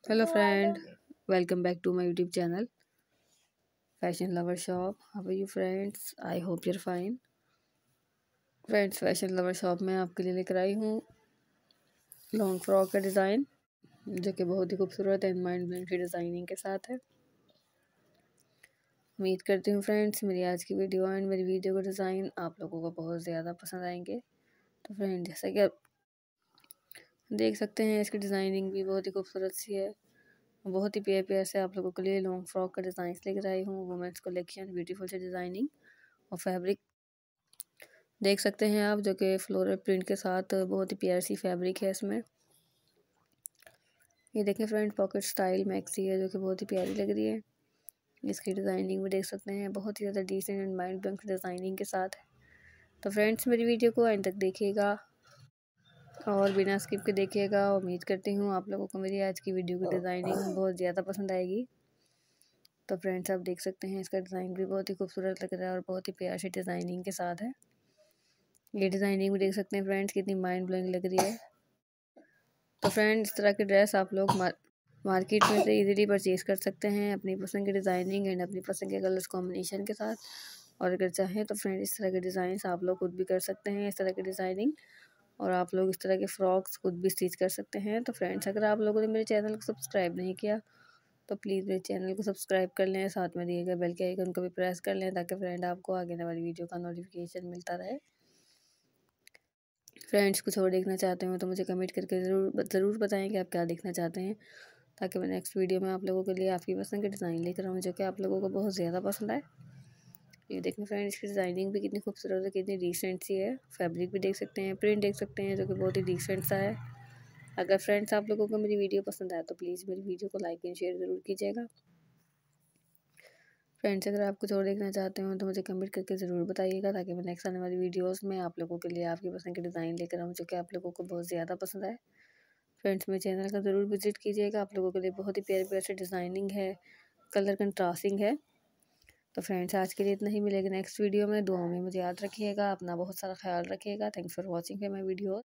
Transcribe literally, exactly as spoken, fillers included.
Hello friend, welcome back to my YouTube channel Fashion Lover Shop. How are you friends? I hope you're fine. Friends fashion lover shop में आपके लिए लेकर आई हूँ long frock का design जो कि बहुत ही खूबसूरत एंड माइंड ब्लोइंग की डिज़ाइनिंग के साथ है। उम्मीद करती हूँ फ्रेंड्स मेरी आज की वीडियो एंड मेरी वीडियो का डिज़ाइन आप लोगों को बहुत ज़्यादा पसंद आएंगे। तो फ्रेंड जैसा कि आप देख सकते हैं इसकी डिज़ाइनिंग भी बहुत ही खूबसूरत सी है। बहुत ही प्यार प्यार से आप लोगों के लिए लॉन्ग फ्रॉक का डिज़ाइन लेकर आई हूँ। वुमेंस कलेक्शन ब्यूटीफुल से डिज़ाइनिंग और फैब्रिक देख सकते हैं आप जो कि फ्लोरल प्रिंट के साथ बहुत ही प्यारी सी फैब्रिक है इसमें। ये देखें फ्रंट पॉकेट स्टाइल मैक्सी है जो कि बहुत ही प्यारी लग रही है। इसकी डिज़ाइनिंग भी देख सकते हैं बहुत ही ज़्यादा decent and mind blowing designing के साथ है। तो फ्रेंड्स मेरी वीडियो को एंड तक देखिएगा और बिना स्किप के देखिएगा। उम्मीद करती हूँ आप लोगों को मेरी आज की वीडियो की डिज़ाइनिंग बहुत ज़्यादा पसंद आएगी। तो फ्रेंड्स आप देख सकते हैं इसका डिज़ाइन भी बहुत ही खूबसूरत लग रहा है और बहुत ही प्यारी सी डिज़ाइनिंग के साथ है। ये डिज़ाइनिंग भी देख सकते हैं फ्रेंड्स कितनी माइंड ब्लोइंग लग रही है। तो फ्रेंड्स इस तरह की ड्रेस आप लोग मार, मार्केट में से इजीली परचेज़ कर सकते हैं अपनी पसंद की डिज़ाइनिंग एंड अपनी पसंद के कलर्स कॉम्बिनेशन के साथ। और अगर चाहें तो फ्रेंड इस तरह के डिज़ाइन आप लोग खुद भी कर सकते हैं इस तरह की डिज़ाइनिंग और आप लोग इस तरह के फ्रॉक्स खुद भी स्टिच कर सकते हैं। तो फ्रेंड्स अगर आप लोगों ने मेरे चैनल को सब्सक्राइब नहीं किया तो प्लीज़ मेरे चैनल को सब्सक्राइब कर लें, साथ में दिए गए बेल के आइकन को भी प्रेस कर लें ताकि फ्रेंड आपको आगे आने वाली वीडियो का नोटिफिकेशन मिलता रहे। फ्रेंड्स कुछ और देखना चाहते हो तो मुझे कमेंट करके ज़रूर ज़रूर बताएं कि आप क्या देखना चाहते हैं ताकि मैं नेक्स्ट वीडियो में आप लोगों के लिए आपकी पसंद के डिज़ाइन लेकर आऊँ जो कि आप लोगों को बहुत ज़्यादा पसंद आए। ये देखें फ्रेंड्स इसकी डिज़ाइनिंग भी कितनी खूबसूरत है, कितनी डिसेंट सी है। फैब्रिक भी देख सकते हैं, प्रिंट देख सकते हैं जो कि बहुत ही डिसेंट सा है। अगर फ्रेंड्स आप लोगों को मेरी वीडियो पसंद आए तो प्लीज़ मेरी वीडियो को लाइक एंड शेयर ज़रूर कीजिएगा। फ्रेंड्स अगर आप कुछ और देखना चाहते हो तो मुझे कमेंट करके ज़रूर बताइएगा ताकि मैं नेक्स्ट आने वाली वीडियोस में आप लोगों के लिए आपकी पसंद के डिज़ाइन लेकर आऊँ जो कि आप लोगों को बहुत ज़्यादा पसंद आए। फ्रेंड्स मेरे चैनल का ज़रूर विजिट कीजिएगा, आप लोगों के लिए बहुत ही प्यारे प्यारे से डिज़ाइनिंग है, कलर कंट्रास्टिंग है। तो फ्रेंड्स आज के लिए इतना ही, मिलेगा नेक्स्ट वीडियो में। दुआओं में मुझे याद रखिएगा, अपना बहुत सारा ख्याल रखिएगा। Thanks for watching my video.